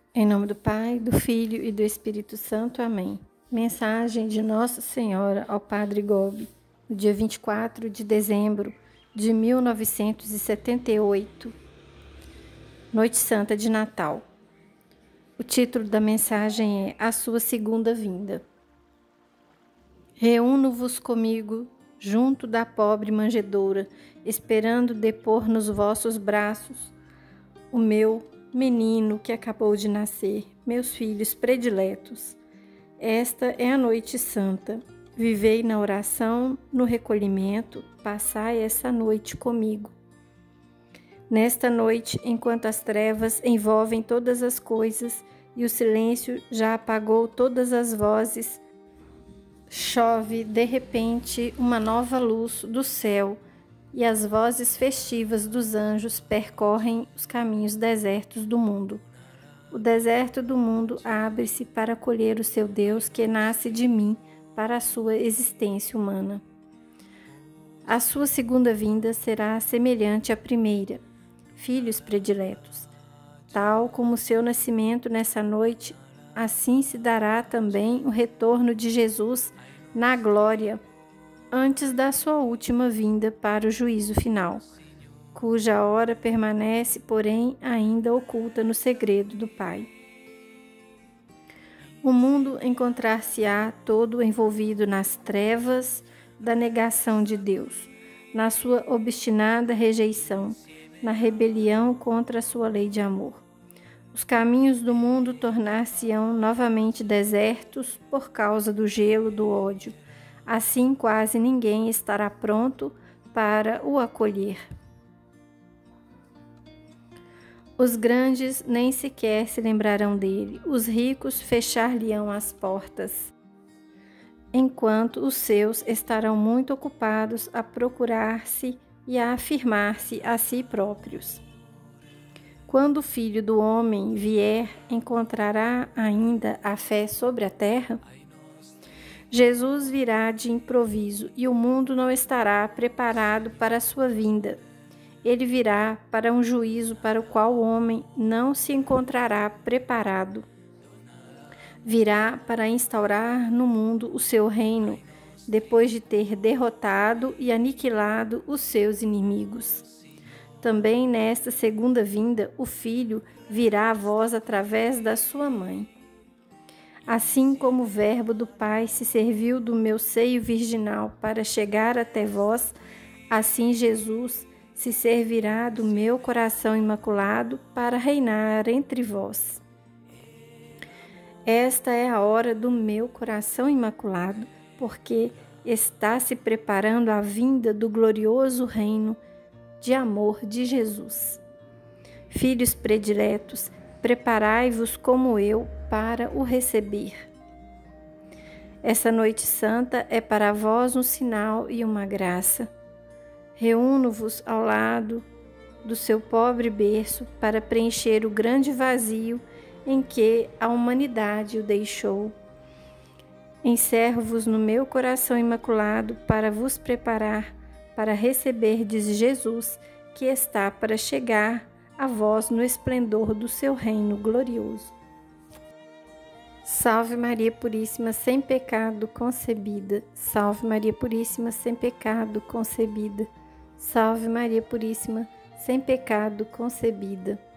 Em nome do Pai, do Filho e do Espírito Santo. Amém. Mensagem de Nossa Senhora ao Padre Gobi, no dia 24 de dezembro de 1978, Noite Santa de Natal. O título da mensagem é A Sua Segunda Vinda. Reúno-vos comigo junto da pobre manjedoura, esperando depor nos vossos braços o meu menino que acabou de nascer, meus filhos prediletos. Esta é a noite santa. Vivei na oração, no recolhimento, passai essa noite comigo. Nesta noite, enquanto as trevas envolvem todas as coisas e o silêncio já apagou todas as vozes, chove de repente uma nova luz do céu e as vozes festivas dos anjos percorrem os caminhos desertos do mundo. O deserto do mundo abre-se para acolher o seu Deus que nasce de mim para a sua existência humana. A sua segunda vinda será semelhante à primeira, filhos prediletos. Tal como o seu nascimento nessa noite, assim se dará também o retorno de Jesus na glória, antes da sua última vinda para o juízo final, cuja hora permanece, porém, ainda oculta no segredo do Pai. O mundo encontrar-se-á todo envolvido nas trevas da negação de Deus, na sua obstinada rejeição, na rebelião contra a sua lei de amor. Os caminhos do mundo tornar-se-ão novamente desertos por causa do gelo do ódio. Assim, quase ninguém estará pronto para o acolher. Os grandes nem sequer se lembrarão dele, os ricos fechar-lhe-ão as portas, enquanto os seus estarão muito ocupados a procurar-se e a afirmar-se a si próprios. Quando o Filho do Homem vier, encontrará ainda a fé sobre a terra? Jesus virá de improviso e o mundo não estará preparado para a sua vinda. Ele virá para um juízo para o qual o homem não se encontrará preparado. Virá para instaurar no mundo o seu reino, depois de ter derrotado e aniquilado os seus inimigos. Também nesta segunda vinda, o Filho virá a vós através da sua mãe. Assim como o Verbo do Pai se serviu do meu seio virginal para chegar até vós, assim Jesus se servirá do meu coração imaculado para reinar entre vós. Esta é a hora do meu coração imaculado, porque está se preparando a vinda do glorioso reino de amor de Jesus. Filhos prediletos, preparai-vos como eu para o receber. Essa noite santa é para vós um sinal e uma graça. Reúno-vos ao lado do seu pobre berço para preencher o grande vazio em que a humanidade o deixou. Encerro-vos no meu coração imaculado para vos preparar para receberdes Jesus, que está para chegar a vós no esplendor do seu reino glorioso. Salve Maria Puríssima, sem pecado concebida. Salve Maria Puríssima, sem pecado concebida. Salve Maria Puríssima, sem pecado concebida.